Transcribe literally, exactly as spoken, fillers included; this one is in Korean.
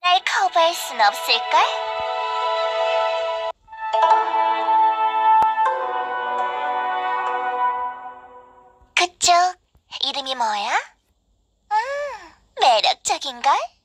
날 커버할 순 없을걸? 그쪽 이름이 뭐야? 음, 매력적인걸?